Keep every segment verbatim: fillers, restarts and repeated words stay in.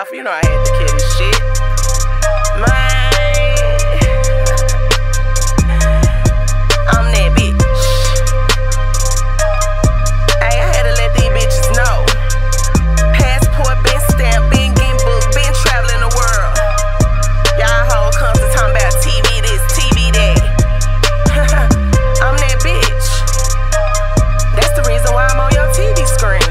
mouth. You know I had to kill this shit. Man, I'm that bitch. Hey, I had to let these bitches know. Passport been stamped, been getting booked, been traveling the world. Y'all whole constantly talking about T V this, T V that. I'm that bitch. That's the reason why I'm on your T V screen.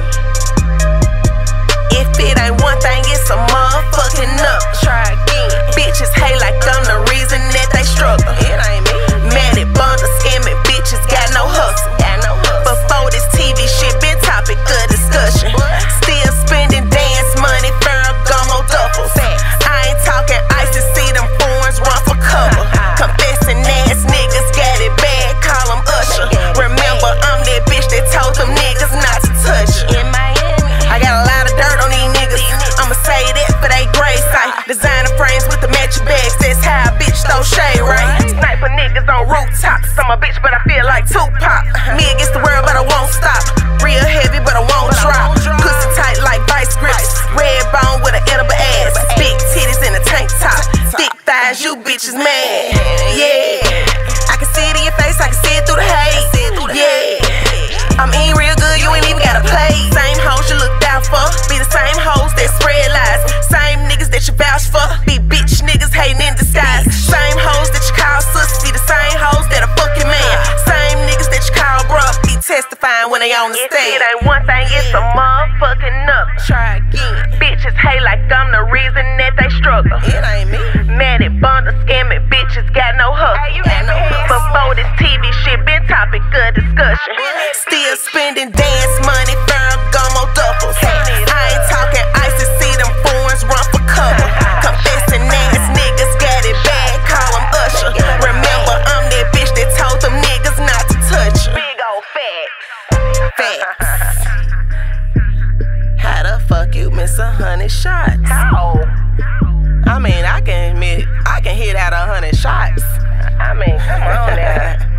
If it ain't one thing, it's a motherfucking up. Try again. Bitches hate like I'm the reason that they struggle. It ain't me. Mad at bundles, skimming, bitches got no hustle. Got no hustle. Before this T V shit been topic of discussion. Still spending dance money, Ferragamo duffels. I ain't talking ice to see them foreigns run for cover. Confessing ass niggas got it bad, call them Usher. Remember, I'm that bitch that told them niggas not to touch it. In Miami, I got a lot of dirt on these niggas. I'ma say that for they gray sight. Designer frames with the matching bags, that's how a bitch throw shade, right? Sniper niggas on rooftops. I'm a bitch, but I feel like Tupac. Me against the world, but I won't stop. Real heavy, but I won't drop. Pussy tight like vice grips. Red bone with an edible ass. Big titties in a tank top. Thick thighs, you bitches mad. Yeah, I can see it in your face, I can see it through the haze. Yeah, I'm eating real good, you ain't even gotta play. Same hoes you looked out for, be the same hoes that spread lies. Same niggas that you vouch for, be bitch niggas hating in disguise. Same hoes that you call sis, be the same hoes that a fucking man. Same niggas that you call bruh, be testifying when they on the stand. It ain't one thing, it's a motherfucking up. Try again. Bitches hate like I'm the reason that they struggle. It ain't me. Mad at bundles, scamming, bitches got no hustle. Hey, you got no hustle. Before this T V shit been topic of discussion. Still spending dance money, Ferragamo duffels. I ain't talking ice to see them foreigns run for cover. Confessing ass niggas got it bad, call them Usher. Remember, I'm that bitch that told them niggas not to touch it. Big ol' facts. Facts. How the fuck you miss a hundred shots? How? I mean, I can admit, I can hit out a hundred shots. I mean, come on now.